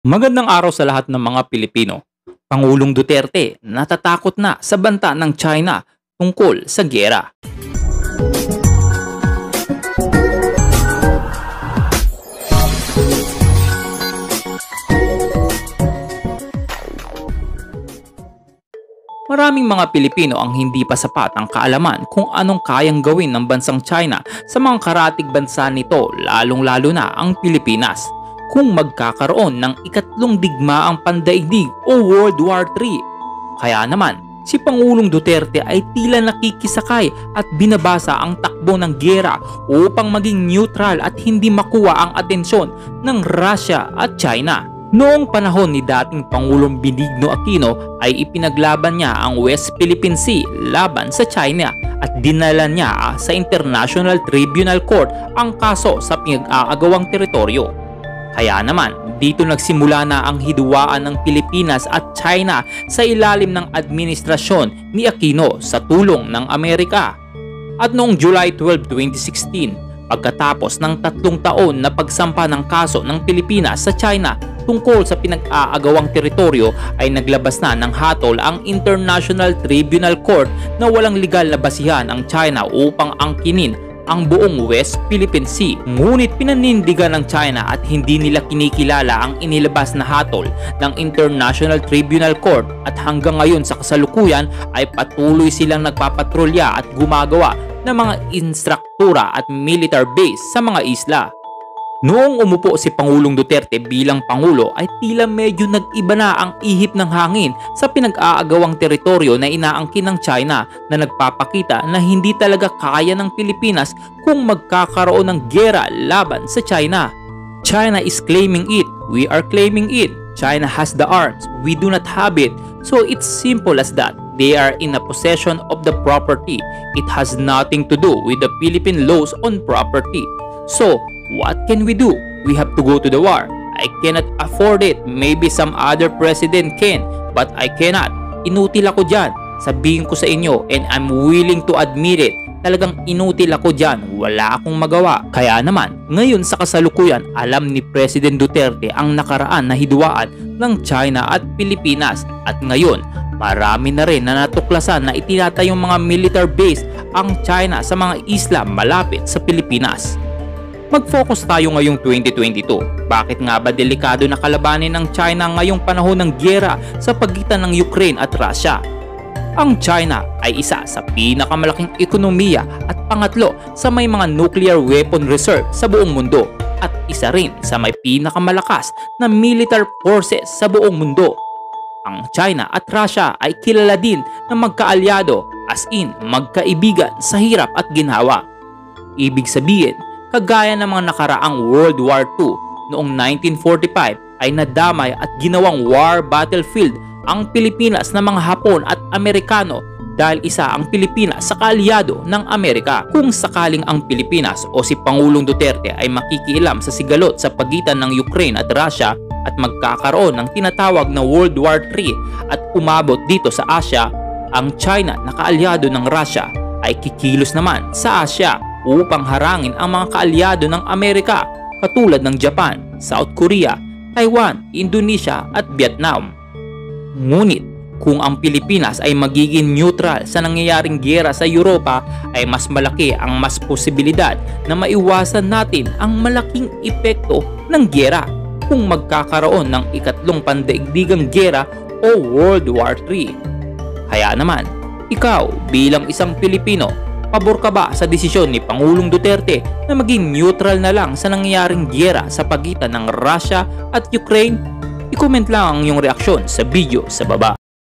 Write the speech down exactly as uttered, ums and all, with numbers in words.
Magandang araw sa lahat ng mga Pilipino. Pangulong Duterte natatakot na sa banta ng China tungkol sa giyera. Maraming mga Pilipino ang hindi pa sapat ang kaalaman kung anong kayang gawin ng bansang China sa mga karatig bansa nito, lalong-lalo na ang Pilipinas, kung magkakaroon ng ikatlong digmaang pandaigdig o World War three. Kaya naman, si Pangulong Duterte ay tila nakikisakay at binabasa ang takbo ng giyera upang maging neutral at hindi makuha ang atensyon ng Russia at China. Noong panahon ni dating Pangulong Benigno Aquino ay ipinaglaban niya ang West Philippine Sea laban sa China at dinala niya sa International Tribunal Court ang kaso sa pinag-aagawang teritoryo. Kaya naman, dito nagsimula na ang hidwaan ng Pilipinas at China sa ilalim ng administrasyon ni Aquino sa tulong ng Amerika. At noong July twelfth, twenty sixteen, pagkatapos ng tatlong taon na pagsampa ng kaso ng Pilipinas sa China tungkol sa pinag-aagawang teritoryo, ay naglabas na ng hatol ang International Tribunal Court na walang legal na basihan ang China upang angkinin ang buong West Philippine Sea. Ngunit pinanindigan ng China at hindi nila kinikilala ang inilabas na hatol ng International Tribunal Court, at hanggang ngayon sa kasalukuyan ay patuloy silang nagpapatrolya at gumagawa ng mga instruktura at military base sa mga isla. Noong umupo si Pangulong Duterte bilang Pangulo ay tila medyo nag-iba na ang ihip ng hangin sa pinag-aagawang teritoryo na inaangkin ng China, na nagpapakita na hindi talaga kaya ng Pilipinas kung magkakaroon ng giyera laban sa China. China is claiming it, we are claiming it. China has the arms, we do not have it. So it's simple as that. They are in a possession of the property. It has nothing to do with the Philippine laws on property. So, what can we do? We have to go to the war. I cannot afford it. Maybe some other president can, but I cannot. Inutil ako dyan. Sabihin ko sa inyo, and I'm willing to admit it. Talagang inutil ako dyan. Wala akong magawa. Kaya naman, ngayon sa kasalukuyan, alam ni President Duterte ang nakaraan na hidwaan ng China at Pilipinas. At ngayon, marami na rin na natuklasan na itinatayong mga military base ang China sa mga isla malapit sa Pilipinas. Mag-focus tayo ngayong twenty twenty-two. Bakit nga ba delikado na kalabanin ng China ngayong panahon ng giyera sa pagitan ng Ukraine at Russia? Ang China ay isa sa pinakamalaking ekonomiya at pangatlo sa may mga nuclear weapon reserve sa buong mundo, at isa rin sa may pinakamalakas na military forces sa buong mundo. Ang China at Russia ay kilala din na magkaalyado, as in magkaibigan sa hirap at ginhawa. Ibig sabihin, kagaya ng mga nakaraang World War two noong nineteen forty-five ay nadamay at ginawang war battlefield ang Pilipinas ng mga Hapon at Amerikano, dahil isa ang Pilipinas sa kaalyado ng Amerika. Kung sakaling ang Pilipinas o si Pangulong Duterte ay makikialam sa sigalot sa pagitan ng Ukraine at Russia at magkakaroon ng tinatawag na World War three at umabot dito sa Asia, ang China na kaalyado ng Russia ay kikilos naman sa Asia upang harangin ang mga kaalyado ng Amerika katulad ng Japan, South Korea, Taiwan, Indonesia at Vietnam. Ngunit kung ang Pilipinas ay magiging neutral sa nangyayaring giyera sa Europa, ay mas malaki ang mas posibilidad na maiwasan natin ang malaking epekto ng giyera kung magkakaroon ng ikatlong pandaigdigang giyera o World War three. Kaya naman, ikaw bilang isang Pilipino, pabor ka ba sa desisyon ni Pangulong Duterte na maging neutral na lang sa nangyayaring giyera sa pagitan ng Russia at Ukraine? I-comment lang ang iyong reaksyon sa video sa baba.